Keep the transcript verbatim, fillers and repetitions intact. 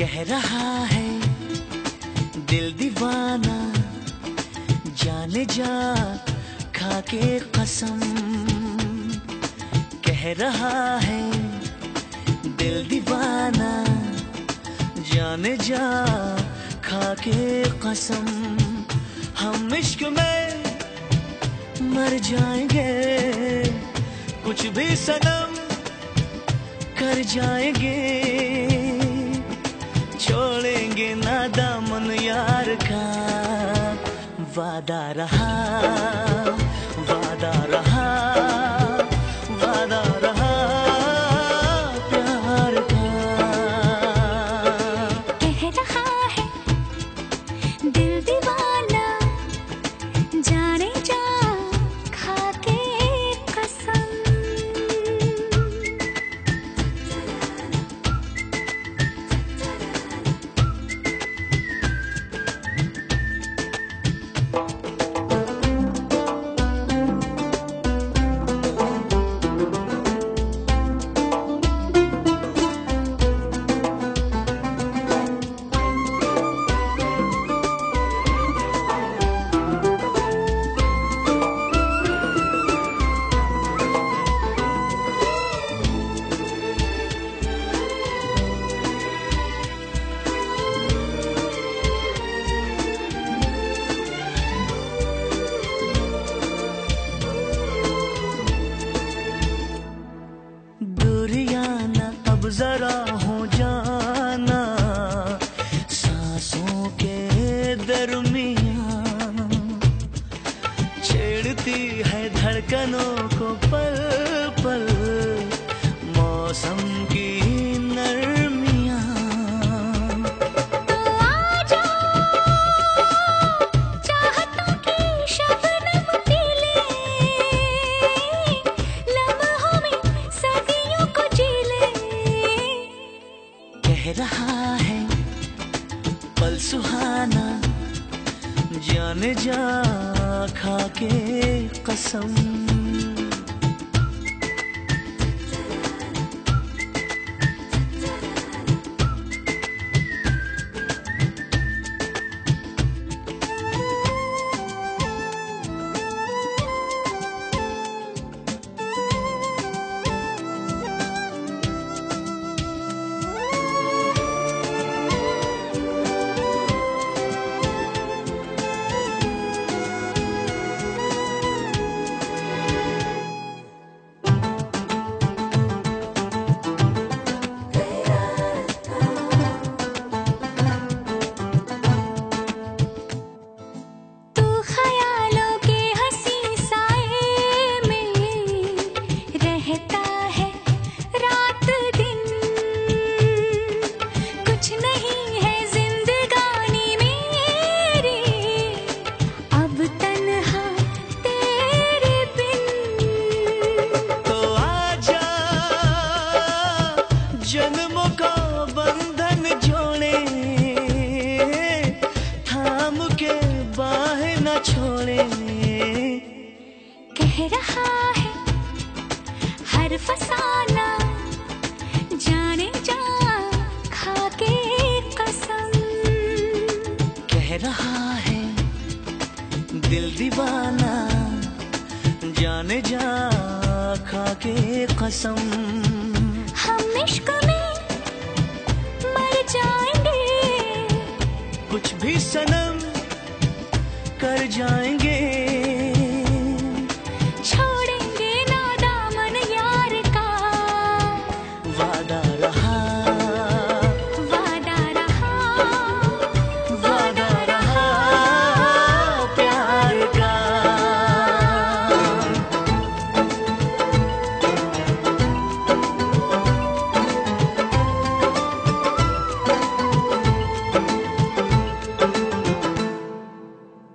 कह रहा है दिल दीवाना, जाने जा खा के कसम। कह रहा है दिल दीवाना, जाने जा खा के कसम। हम इश्क में मर जाएंगे, कुछ भी सनम कर जाएंगे। छोड़ेंगे ना दामन यार का, वादा रहा वादा रहा वादा रहा प्यार का। कह रहा है दिल दीवाना, जाने जा खा के कसम। जरा हो जाना सांसों के दरमियां, छेड़ती है धड़कनों को पल पल मौसम की नरमियां। तो आजा चाहतों की शबनम पी ले, लम्हों में सदियों को जी ले। कह रहा है पल सुहाना, जाने जा खा के कसम। जन्मों का बंधन जोड़े, थाम के बाहें न छोड़े। कह रहा है हर फसाना, जाने जा खा के कसम। कह रहा है दिल दीवाना, जाने जा खा के कसम। हम इश्क में मर जाएंगे, कुछ भी सनम कर जाएंगे।